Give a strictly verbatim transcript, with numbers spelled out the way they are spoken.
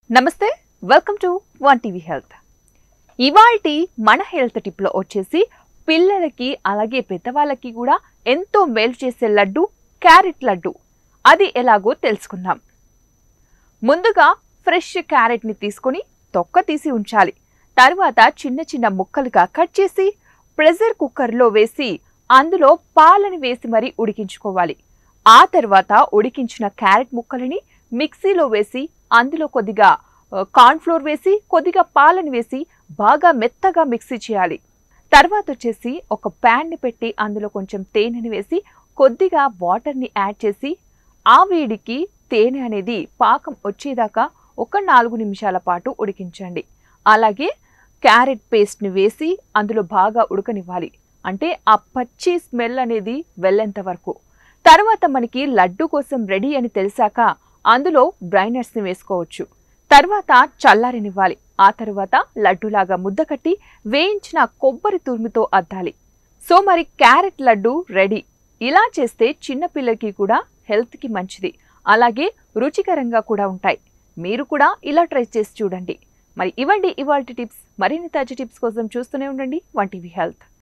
నమస్తే, welcome to one TV health. ఇవాల్టి మన హెల్త్ టిప్ లో వచ్చేసి పిల్లలకి అలాగే పెద్దవాళ్ళకి కూడా ఎంతో మేలు చేసే లడ్డు క్యారెట్ లడ్డు. అది ఎలాగో తెలుసుకుందాం. ముందుగా ఫ్రెష్ క్యారెట్ ని తీసుకొని తొక్క తీసి ఉంచాలి. తర్వాత చిన్న చిన్న ముక్కలుగా కట్ చేసి ప్రెషర్ కుక్కర్ లో వేసి అందులో పాలని వేసి మరి ఉడికించుకోవాలి. ఆ తర్వాత ఉడికించిన క్యారెట్ ముక్కలని మిక్సీలో వేసి అందులో కొద్దిగా కార్న్ ఫ్లోర్ వేసి కొద్దిగా పాలను వేసి బాగా మెత్తగా మిక్సీ చేయాలి. తర్వాత వచ్చేసి ఒక ప్యాన్ ని పెట్టి అందులో కొంచెం తేనెని వేసి కొద్దిగా వాటర్ ని యాడ్ చేసి ఆ వేడికి తేనె అనేది పాకం వచ్చేదాకా ఒక నాలుగు నిమిషాల పాటు ఉడికించండి. అలాగే క్యారెట్ పేస్ట్ ని వేసి అందులో బాగా ఉడకనివ్వాలి. అంటే ఆ పచ్చి స్మెల్ అనేది వెళ్ళేంత వరకు. తర్వాత మనకి లడ్డు కోసం రెడీ అని తెలిసాక అందులో డ్రైనర్స్ ని వేసుకోవచ్చు. తర్వాత చల్లారనివ్వాలి. ఆ తర్వాత లడ్డులాగా ముద్ద కట్టి వేయించిన కొబ్బరి తురుముతో అద్దాలి. సో మరి క్యారెట్ లడ్డు రెడీ. ఇలా చేస్తే చిన్నపిల్లలకి కూడా హెల్త్ కి మంచిది, అలాగే రుచికరంగా కూడా ఉంటాయి. మీరు కూడా ఇలా ట్రై చేసి చూడండి. మరి ఇవ్వండి ఇవాల్టి టిప్స్. మరిన్ని తాజా టిప్స్ కోసం చూస్తూనే ఉండండి వన్ టీవీ హెల్త్.